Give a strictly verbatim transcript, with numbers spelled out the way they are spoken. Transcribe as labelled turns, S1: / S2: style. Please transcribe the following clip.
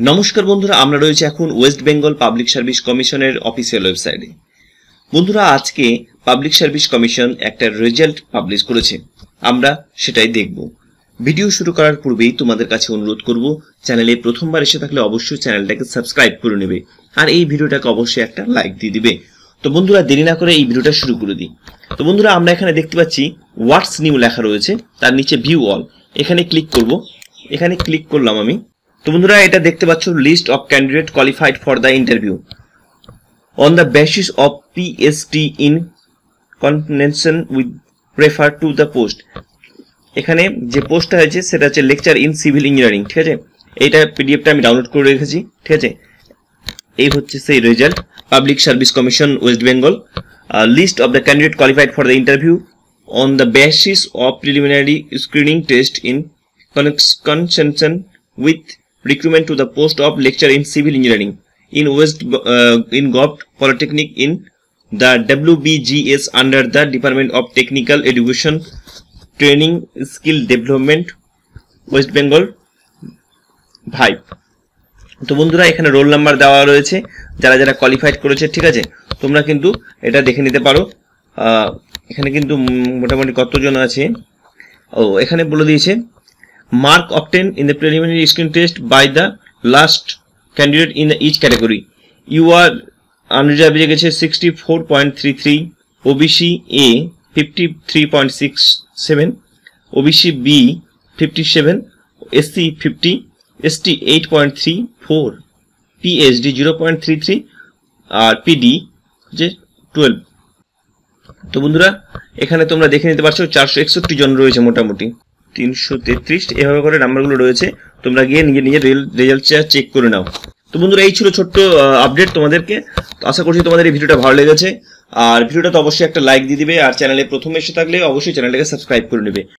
S1: নমস্কার বন্ধুরা, আমরা রয়েছে এখন ওয়েস্ট বেঙ্গল পাবলিক সার্ভিস কমিশনের অফিসিয়াল ওয়েবসাইটে। বন্ধুরা, আজকে পাবলিক সার্ভিস কমিশন একটা রেজাল্ট পাবলিশ করেছে, আমরা সেটাই দেখব। ভিডিও শুরু করার পূর্বেই তোমাদের কাছে অনুরোধ করব, চ্যানেলে প্রথমবার এসে থাকলে অবশ্যই চ্যানেলটাকে সাবস্ক্রাইব করে নেবে আর এই ভিডিওটাকে অবশ্যই একটা লাইক দিয়ে দিবে। তো বন্ধুরা, দেরি না করে এই ভিডিওটা শুরু করে দিই। তো বন্ধুরা, আমরা এখানে দেখতে পাচ্ছি হোয়াটস নিউ লেখা রয়েছে, তার নিচে ভিউ অল, এখানে ক্লিক করব। এখানে ক্লিক করলাম আমি। তো বন্ধুরা, এটা দেখতে পাচ্ছ list of candidate qualified for the interview on the basis of PST in convention with prefer to the post. এখানে যে পোস্টটা হয়েছে সেটা হচ্ছে লেকচার ইন সিভিল ইঞ্জিনিয়ারিং, ঠিক আছে। এইটা পিডিএফটা আমি ডাউনলোড করে রেখেছি, ঠিক আছে। এই হচ্ছে সেই result, public service commission West Bengal, list of the candidate qualified for the interview on the basis of preliminary screening test in convention with recruitment to the post of lecturer in civil engineering in West uh, in Govt Polytechnic in the W B G S under the Department of Technical Education Training Skill Development West Bengal five। তো বন্ধুরা, এখানে roll number দেওয়া রয়েছে যারা যারা qualified করেছে, ঠিক আছে। তোমরা কিন্তু এটা দেখে নিতে পারো। এখানে কিন্তু মোটামুটি কতজন আছে, ও এখানে বলে দিয়েছে mark obtained in the preliminary screen test by the last candidate in the each category. You are unreserved গেছে sixty-four point three three, O B C A fifty-three point six seven, O B C B fifty-seven, S C fifty, S T eight point three four, P H D zero point three three R P D যে twelve। তো বন্ধুরা, এখানে তোমরা দেখে নিতে পারছো চারশো একষট্টি জন রয়েছে, মোটামুটি তিনশো তেত্রিশ, এভাবে করে নাম্বারগুলো রয়েছে। তোমরা গিয়ে নিজে নিজে রেজাল্ট চেক করে নাও। তো বন্ধুরা, এই ছিল ছোট্ট আপডেট তোমাদেরকে। আশা করছি তোমাদের এই ভিডিওটা ভালো লেগেছে, আর ভিডিওটা তো অবশ্যই একটা লাইক দিয়ে দিবে, আর চ্যানেলে প্রথমে এসে থাকলে অবশ্যই চ্যানেলটাকে সাবস্ক্রাইব করে নেবে।